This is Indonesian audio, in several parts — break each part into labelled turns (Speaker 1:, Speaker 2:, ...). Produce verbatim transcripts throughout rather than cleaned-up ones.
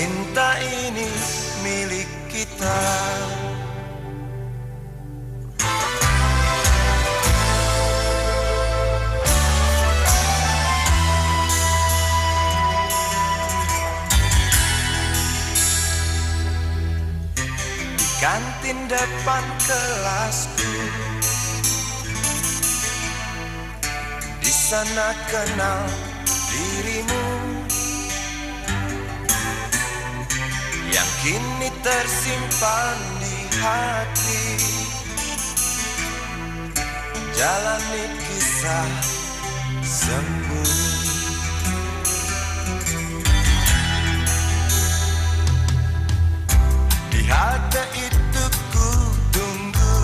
Speaker 1: Cinta ini milik kita. Di kantin depan kelasku, di sana kenal dirimu, yang kini tersimpan di hati. Jalani kisah sembunyi. Di halte itu ku tunggu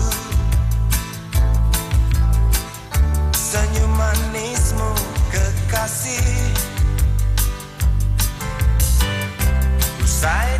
Speaker 1: senyum manismu kekasih. Usai